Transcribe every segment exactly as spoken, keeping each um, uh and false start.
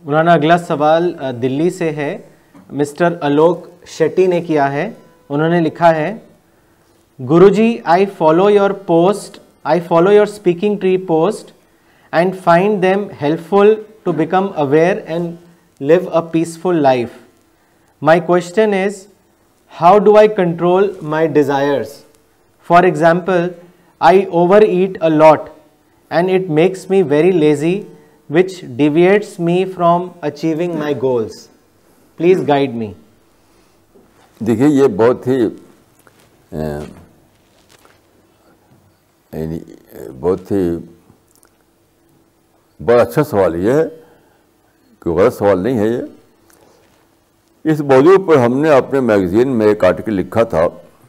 مولانا اگلا سوال دلی سے ہے, مسٹر الوک شیٹی نے کیا ہے. انہوں نے لکھا ہے, Guru ji I follow your post I follow your Speaking Tree post and find them helpful to become aware and live a peaceful life. My question is, how do I control my desires? For example, I overeat a lot and it makes me very lazy, which deviates me from achieving my goals. Please guide me. دیکھیے یہ بہت ہی یعنی بہت ہی بڑا اچھا سوال یہ ہے, کوئی غلط سوال نہیں ہے یہ. اس موضوع پر ہم نے اپنے میگزین میں ایک آرٹیکل لکھا تھا,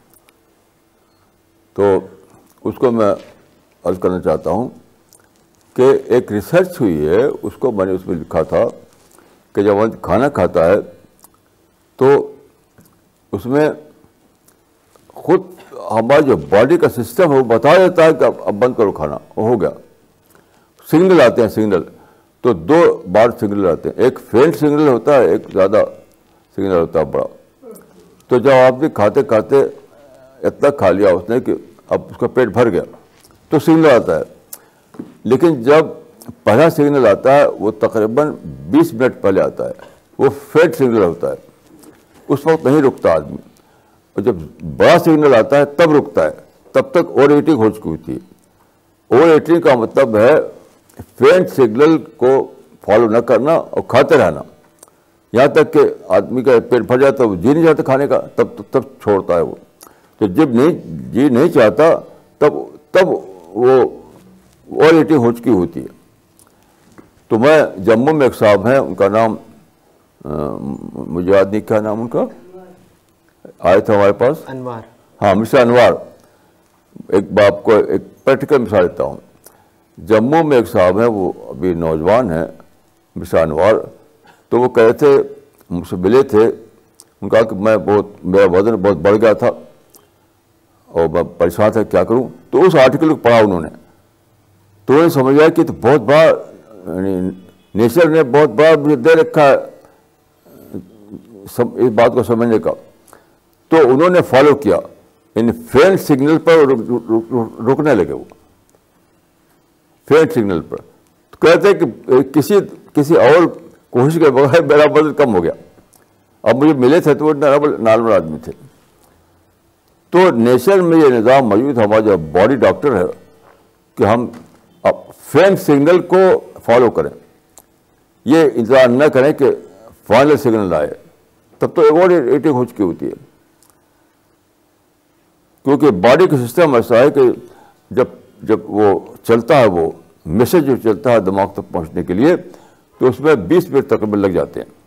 تو اس کو میں عرض کرنا چاہتا ہوں کہ ایک ریسرچ ہوئی ہے, اس کو میں نے اس میں لکھا تھا کہ جب وہ کھانا کھاتا ہے تو اس میں خود ہمارا جو باڈی کا سسٹم ہے وہ بتا دیتا ہے کہ اب بند کرو کھانا, وہ ہو گیا. سگنل آتے ہیں, سگنل تو دو بار سگنل آتے ہیں, ایک فینٹ سگنل ہوتا ہے, ایک زیادہ سگنل ہوتا ہے بڑا. تو جب آپ بھی کھاتے کھاتے اتنا کھا لیا اس نے کہ اب اس کا پیٹ بھر گیا تو سگنل آتا ہے. لیکن جب پہلا سگنل آتا ہے وہ تقریباً بیس منٹ پہلے آتا ہے, وہ فیٹ سگنل ہوتا ہے, اس وقت نہیں رکتا آدمی. اور جب بڑا سگنل آتا ہے تب رکتا ہے, تب تک اوور ایٹنگ ہو چکی ہوتی ہے. اوور ایٹنگ کا مطلب ہے فینٹ سگنل کو فالو نہ کرنا اور کھاتے رہنا, یہاں تک کہ آدمی کا پیٹ بھر جاتا ہے, وہ جی نہیں چاہتا کھانے کا, تب تب چھوڑتا ہے وہ. تو جب نہیں جی نہیں چاہتا تب تب وہ اوور ایٹنگ ہو چکی ہوتی ہے. تو میں جموں میں ایک صاحب ہیں, ان کا نام مجھے یاد نہیں, کیا نام ان کا, آئے تھے ہمارے پاس, انوار. ہاں مسٹر انوار. ایک باپ کو ایک پریکٹیکل مثال دیتا ہوں. جموں میں ایک صاحب ہیں, وہ ابھی نوجوان ہیں, مسٹر انوار. تو وہ کہے تھے, مجھ سے ملے تھے, ان کا کہ میں بہت میرا وزن بہت بڑھ گیا تھا اور میں پریشان تھا, کیا کروں. تو اس آرٹیکل کو پڑھا انہوں نے, تو انہوں نے سمجھا کہ تو بہت بڑا یعنی نیچر نے بہت بڑا مجھے دے رکھا ہے اس بات کو سمجھنے کا. تو انہوں نے فالو کیا, یعنی فینٹ سگنل پر رکنے لگے. وہ فینٹ سگنل پر تو کہتے ہیں کہ کسی کسی اور کوشش کے بغیر میرا وزن کم ہو گیا. اب مجھے ملے تھے تو وہ نارمل آدمی تھے. تو نیچر میں یہ نظام موجود ہے, ہمارا جو باڈی ڈاکٹر ہے, کہ ہم فینٹ سگنل کو فالو کریں, یہ انتظار نہ کریں کہ فائنل سگنل آئے, تب تو اوور ایٹنگ ہو چکی ہوتی ہے. کیونکہ باڈی کا سسٹم ایسا ہے کہ جب جب وہ چلتا ہے, وہ میسج جو چلتا ہے دماغ تک پہنچنے کے لیے, تو اس میں بیس منٹ تقریباً لگ جاتے ہیں.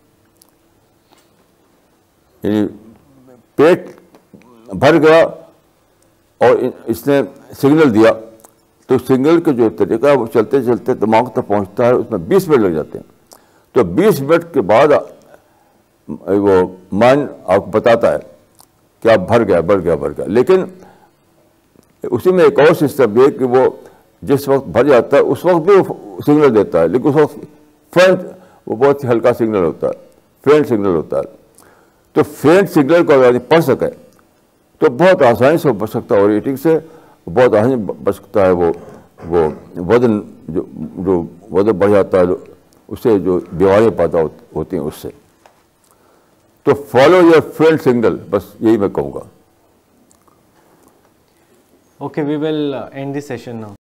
یعنی پیٹ بھر گیا اور اس نے سگنل دیا, تو سگنل کا جو طریقہ ہے وہ چلتے چلتے دماغ تک پہنچتا ہے, اس میں بیس منٹ لگ جاتے ہیں. تو بیس منٹ کے بعد وہ مائنڈ آپ کو بتاتا ہے کہ آپ بھر گیا بھر گیا بھر گیا. لیکن اسی میں ایک اور سسٹم یہ کہ وہ جس وقت بھر جاتا ہے اس وقت بھی وہ سگنل دیتا ہے, لیکن اس وقت فینٹ وہ بہت ہی ہلکا سگنل ہوتا ہے, فینٹ سگنل ہوتا ہے. تو فینٹ سگنل کو اگر پڑھ سکے تو بہت آسانی سے بچ سکتا ہے اوور ایٹنگ سے, بہت آسانی بچ سکتا ہے وہ وہ وزن جو جو وزن بڑھ جاتا ہے اس سے جو بیماریاں پیدا ہوتی ہیں اس سے. تو فالو یور فینٹ سگنل, بس یہی میں کہوں گا. Okay, we will uh, end the session now.